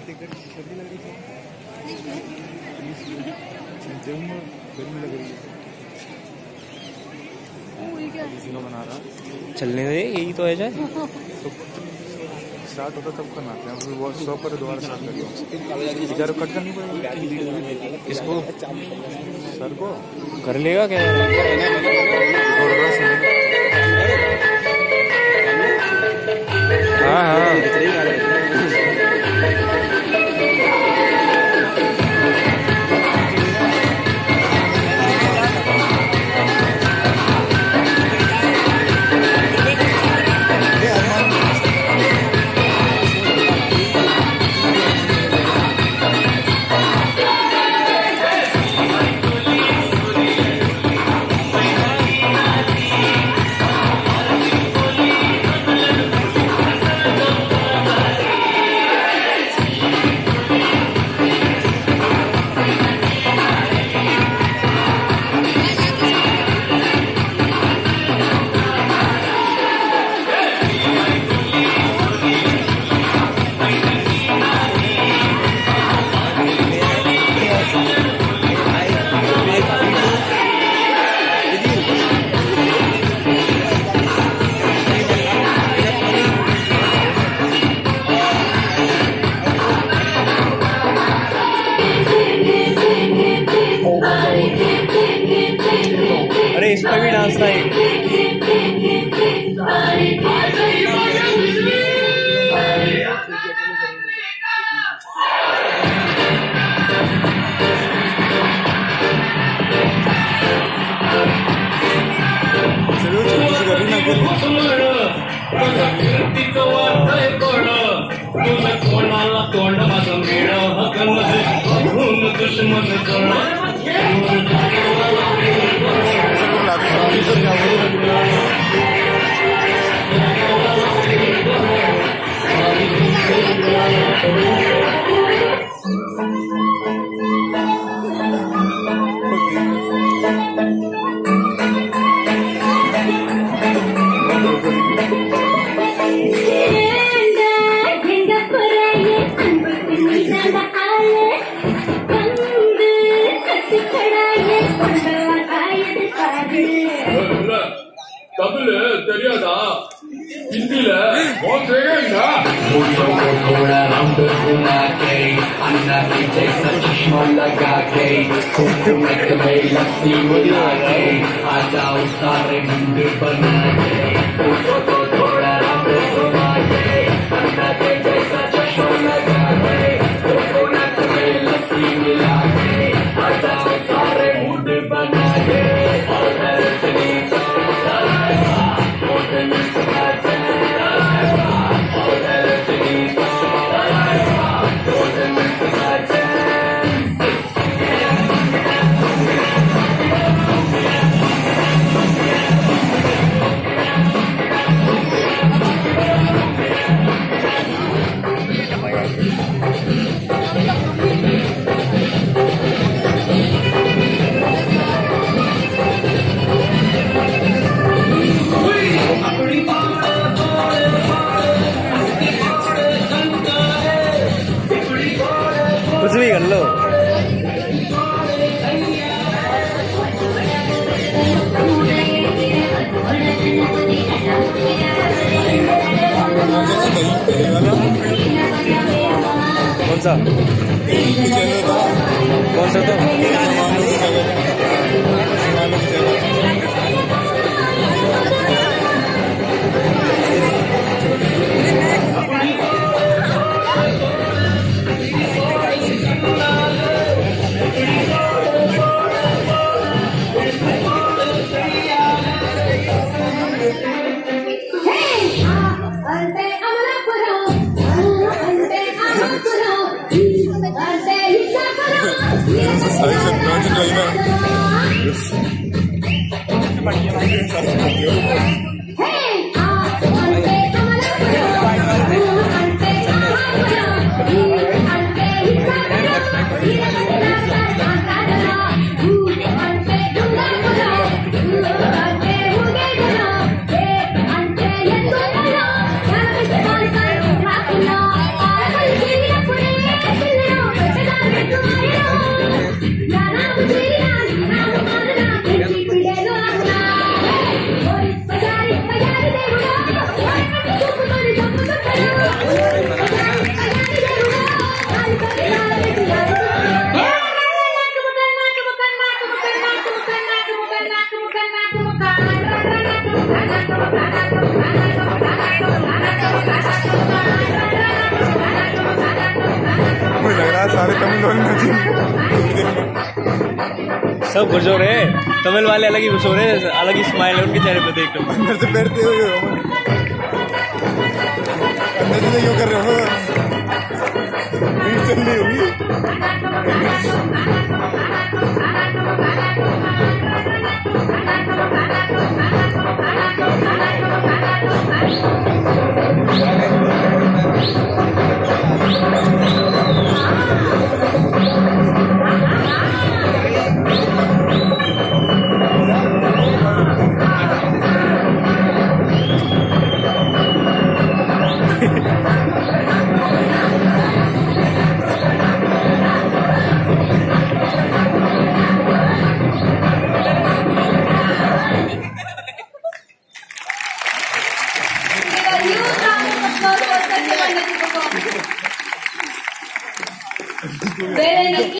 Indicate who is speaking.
Speaker 1: Ticket सर्दी लग रही थी, गर्मी लग रही है। बना रहा
Speaker 2: चलने दे, यही तो है जाए।
Speaker 1: तो स्टार्ट होता तब करना है, अभी वो 100 पर दोबारा स्टार्ट कर दो। बेचारे कट करनी पड़ेगी इसको, सर को
Speaker 2: कर लेगा क्या? हाँ हाँ इस पर भी डांस था एक।
Speaker 3: தெரியாதா हिंदीல बहुत रहेगा
Speaker 4: थोड़ा राउंड घुमा के अन्ना की जैसा चश्मा लगा के खूब में लस्सी मिला के आ जाओ सारे मुंड बना के थोड़ा राउंड घुमा के अन्ना की जैसा चश्मा लगा के खूब में लस्सी मिला के आ जाओ सारे मुंड बना के
Speaker 2: कुछ भी कर लो। कौन सा तो सब खुश हो रहे हैं, तमिल वाले अलग ही खुश हो रहे हैं, अलग ही स्माइल है उनके चेहरे पे देख कर।
Speaker 1: अंदर से बैठते हुए अंदर से क्यों कर रहे हो? चल रही होगी।
Speaker 5: Very